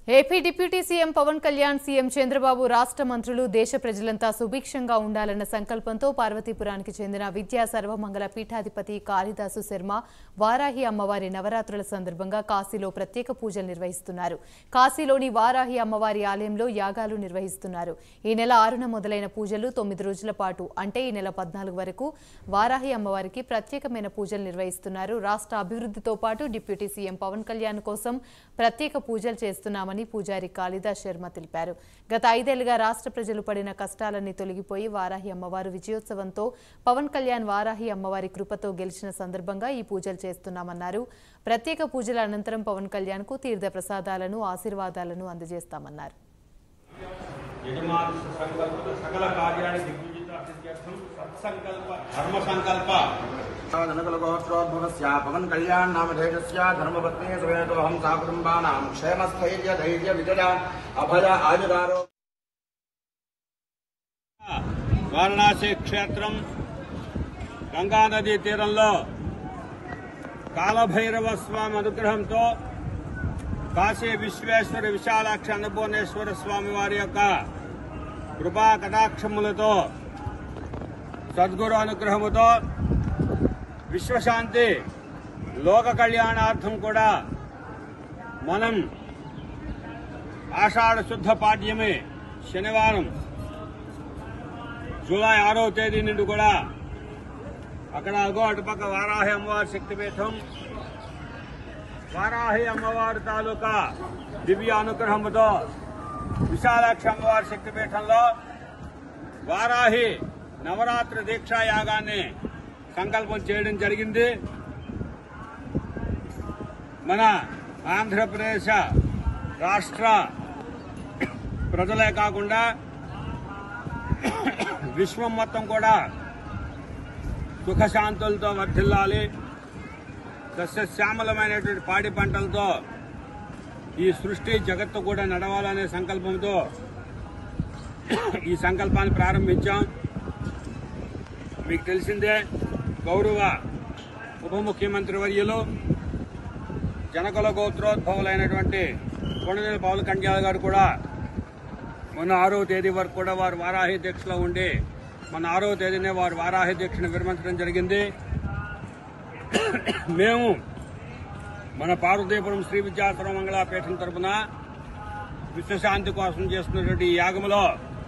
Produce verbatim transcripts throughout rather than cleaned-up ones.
AP deputy CM Pawan Kalyan, CM Chandrababu, రాష్ట్ర మంత్రులు దేశ ప్రజలంతా సుభిక్షంగా ఉండాలన్న సంకల్పంతో పార్వతీపురానికి చెందిన విద్యా సర్వమంగళ పీఠాధిపతి కాళిదాసు శర్మ వారాహి అమ్మవారి నవరాత్రుల సందర్భంగా కాశీలో ప్రత్యేక పూజలు నిర్వహిస్తున్నారు. కాశీలోని వారాహి అమ్మవారి ఆలయంలో యాగాలు నిర్వహిస్తున్నారు. ఈ నెల ఆరున మొదలైన పూజలు తొమ్మిది రోజుల పాటు అంటే ఈ నెల పద్నాలుగు వరకు వారాహి అమ్మవారికి ప్రత్యేకమైన పూజలు నిర్వహిస్తున్నారు. రాష్ట్ర అభివృద్ధితో పాటు డిప్యూటీ సీఎం పవన్ కళ్యాణ్ కోసం ప్రత్యేక పూజలు చేస్తున్నామని పూజారి కాళిదాస్ శర్మ తెలిపారు. గత ఐదేళ్లుగా రాష్ట్ర ప్రజలు పడిన కష్టాలన్నీ తొలగిపోయి వారాహి అమ్మవారు విజయోత్సవంతో పవన్ కళ్యాణ్ వారాహి అమ్మవారి కృపతో గెలిచిన సందర్భంగా ఈ పూజలు చేస్తున్నామన్నారు. ప్రత్యేక పూజల అనంతరం పవన్ కళ్యాణ్ కు తీర్థ ప్రసాదాలను, ఆశీర్వాదాలను అందజేస్తామన్నారు. पवन कल्याण नाम धेजस्य धर्मपत्नी समेतोहम साकुटुंबानां क्षेमस्थैर्य धैर्य विजय अभय आयुरारो వారణాసి క్షేత్రం గంగా నదీ తీరంలో కాలభైరవ స్వామి అనుగ్రహంతో కాశీ విశ్వేశ్వర విశాలాక్షి అన్నపూర్ణేశ్వర స్వామి వారి యొక్క కృపా కటాక్షములతో సద్గురు అనుగ్రహముతో విశ్వశాంతి లోక కళ్యాణార్థం కూడా మనం ఆషాఢ శుద్ధ పాడ్యమి శనివారం జూలై ఆరో తేదీ నుండి కూడా అక్కడ అగో అటుపక్క వారాహి అమ్మవారి శక్తిపీఠం, వారాహి అమ్మవారి తాలూకా దివ్య అనుగ్రహంతో విశాలాక్షి అమ్మవారి శక్తిపీఠంలో వారాహి నవరాత్రి దీక్షా యాగాన్ని సంకల్పం చేయడం జరిగింది. మన ఆంధ్రప్రదేశ్ రాష్ట్ర ప్రజలే కాకుండా విశ్వం మొత్తం కూడా సుఖశాంతులతో వర్ధిల్లాలి, సస్యశ్యామలమైనటువంటి పాడి పంటలతో ఈ సృష్టి జగత్తు కూడా నడవాలనే సంకల్పంతో ఈ సంకల్పాన్ని ప్రారంభించాం. మీకు తెలిసిందే, గౌరవ ఉప ముఖ్యమంత్రి వర్యులు జనకుల గోత్రోద్భవులైనటువంటి కొణిదెల పవన్ కళ్యాణ్ గారు కూడా మొన్న ఆరవ తేదీ వరకు కూడా వారు వారాహి దీక్షలో ఉండి మొన్న ఆరవ తేదీనే వారు వారాహి దీక్షను విరమించడం జరిగింది. మేము మన పార్వతీపురం శ్రీ విద్యా సర్వమంగళ పీఠం తరఫున విశ్వశాంతి కోసం చేస్తున్నటువంటి ఈ యాగంలో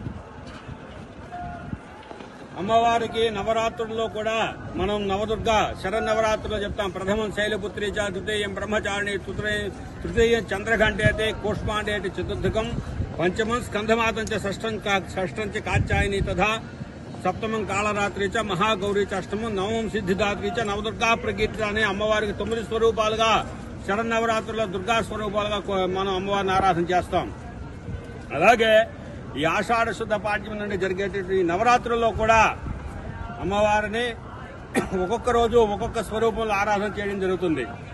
అమ్మవారికి నవరాత్రుల్లో కూడా మనం నవదుర్గ శరన్నవరాత్రుల్లో చెప్తాం. ప్రథమం శైలపుత్రి చ, ద్వితీయం బ్రహ్మచారిణి, తృతీయం చంద్రఘంటేతి, కూష్మాండేటి చతుర్థకం, పంచమం స్కంధమాతం చ, షష్టం షష్టం చ కాత్యాయని తథా, సప్తమం కాళరాత్రి చ, మహాగౌరీ చ అష్టమం, నవమం సిద్ధిదాత్రి చ, నవదుర్గా ప్రకీర్తి అనే అమ్మవారికి తొమ్మిది స్వరూపాలుగా శరన్నవరాత్రుల్లో దుర్గా స్వరూపాలుగా మనం అమ్మవారిని ఆరాధన చేస్తాం. అలాగే ఈ ఆషాఢ శుద్ధ పాడ్యం నుండి జరిగేటువంటి నవరాత్రుల్లో కూడా అమ్మవారిని ఒక్కొక్క రోజు ఒక్కొక్క స్వరూపంలో ఆరాధన చేయడం జరుగుతుంది.